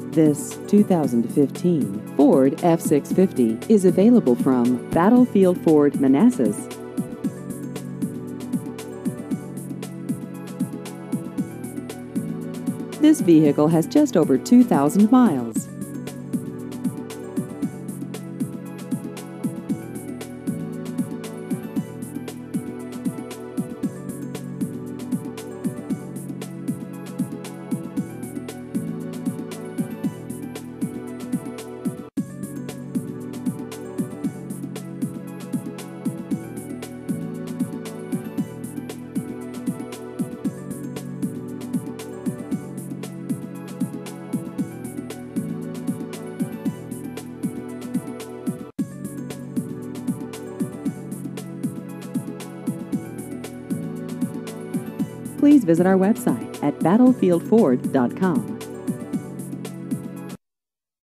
This 2015 Ford F-650 is available from Battlefield Ford, Manassas. This vehicle has just over 2,000 miles. Please visit our website at battlefieldford.com.